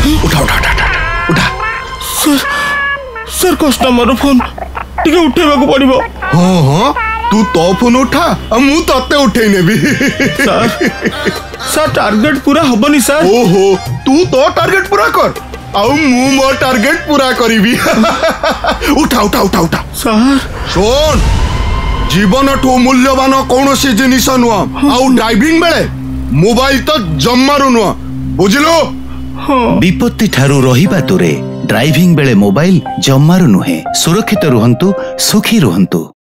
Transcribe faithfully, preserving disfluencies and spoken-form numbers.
उठा उठा उठा उठा। सर सर कस्टमर फोन टिके उठेबा को पड़िबो। हां हां तू तो फोन उठा आ मु तते उठेई नेबी। सर सर टारगेट पूरा हबनी सर। ओहो तू तो टारगेट पूरा कर आउ मु मो टारगेट पूरा करीबी। उठा उठा उठा उठा। सर सुन जीवन ठू मूल्यवान कौन सी जिनिस नुह आउ ड्राइविंग बेले मोबाइल तो जम्मारू नुह बुझिलो। विपत्ति ठारू रहिबा तुरे ड्राइविंग बेले मोबाइल जम्मारू नुहे। सुरक्षित रुहंतु सुखी रुहंतु।